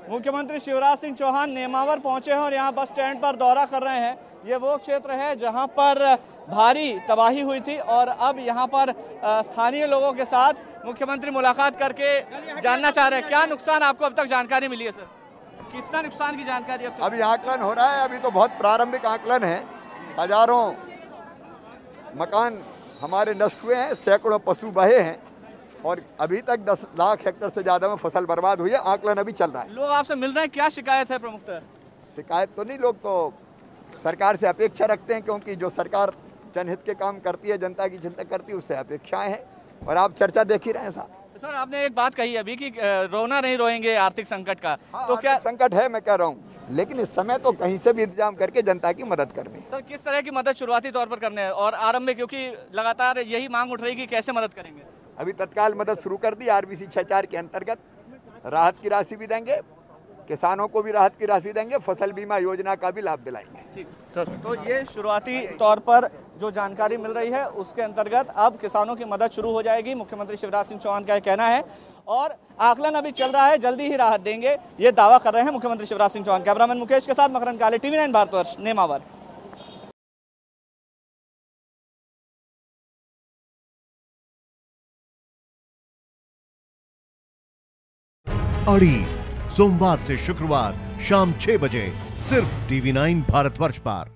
मुख्यमंत्री शिवराज सिंह चौहान नेमावर पहुंचे हैं और यहां बस स्टैंड पर दौरा कर रहे हैं। ये वो क्षेत्र है जहां पर भारी तबाही हुई थी और अब यहां पर स्थानीय लोगों के साथ मुख्यमंत्री मुलाकात करके जानना चाह रहे हैं क्या नुकसान आपको अब तक जानकारी मिली है सर? कितना नुकसान की जानकारी अब तक? अभी आकलन हो रहा है, अभी तो बहुत प्रारंभिक आकलन है। हजारों मकान हमारे नष्ट हुए हैं, सैकड़ों पशु बहे हैं और अभी तक 10 लाख हेक्टेयर से ज्यादा में फसल बर्बाद हुई है। आकलन अभी चल रहा है। लोग आपसे मिल रहे हैं, क्या शिकायत है प्रमुखतः? शिकायत तो नहीं, लोग तो सरकार से अपेक्षा रखते हैं क्योंकि जो सरकार जनहित के काम करती है, जनता की चिंता करती है, उससे अपेक्षाएं हैं और आप चर्चा देख ही रहे हैं साथ। सर आपने एक बात कही अभी कि रोना नहीं रोएंगे आर्थिक संकट का। हाँ, तो क्या संकट है, मैं कह रहा हूँ, लेकिन इस समय तो कहीं से भी इंतजाम करके जनता की मदद करनी। सर किस तरह की मदद शुरुआती तौर पर करने है और आरंभ में, क्योंकि लगातार यही मांग उठ रही कि कैसे मदद करेंगे? अभी तत्काल मदद शुरू कर दी। RBC 6-4 के अंतर्गत राहत की राशि भी देंगे, किसानों को भी राहत की राशि देंगे, फसल बीमा योजना का भी लाभ दिलाएंगे। ठीक सर, तो ये शुरुआती तौर पर जो जानकारी मिल रही है उसके अंतर्गत अब किसानों की मदद शुरू हो जाएगी। मुख्यमंत्री शिवराज सिंह चौहान का कहना है और आकलन अभी चल रहा है, जल्दी ही राहत देंगे, ये दावा कर रहे हैं मुख्यमंत्री शिवराज सिंह चौहान। कैमरामैन मुकेश के साथ मकरंद काले, TV9 भारतवर्ष, नेमावर। अड़ी सोमवार से शुक्रवार शाम 6 बजे सिर्फ TV9 भारतवर्ष पर।